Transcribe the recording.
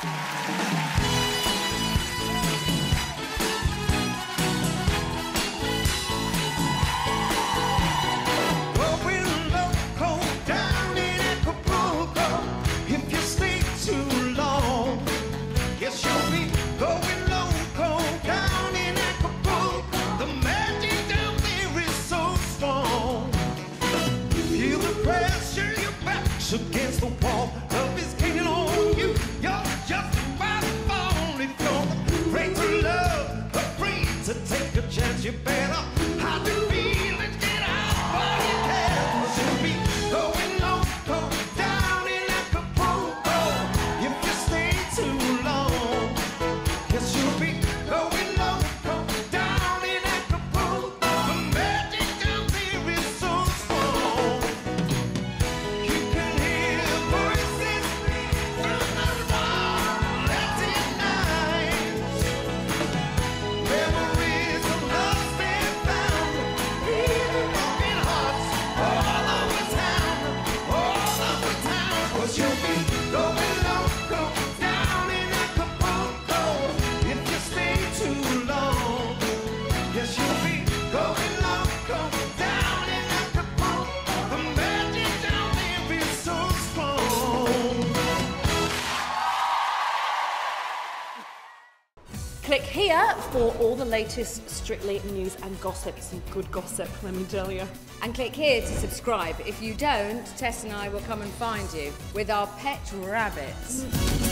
Against the wall, love is gaining on you. You're just about to fall if you're afraid to love, afraid to take a chance. You better hide your feelings, get out while you can. 'Cause you'll be going loco down in Acapulco if you stay too long. Yes, you'll be going loco down in Acapulco. The magic down there is so strong. You can hear voices from the Atlantic nights. Memories of lost and found, even broken hearts all over town, all over town. 'Cause you'll be going loco down in Acapulco if you stay too long. Yes, you'll be going loco down in Acapulco. The magic down there is so strong. Click here for all the latest Strictly news and gossip. Some good gossip, let me tell you. And click here to subscribe. If you don't, Tess and I will come and find you with our pet rabbits.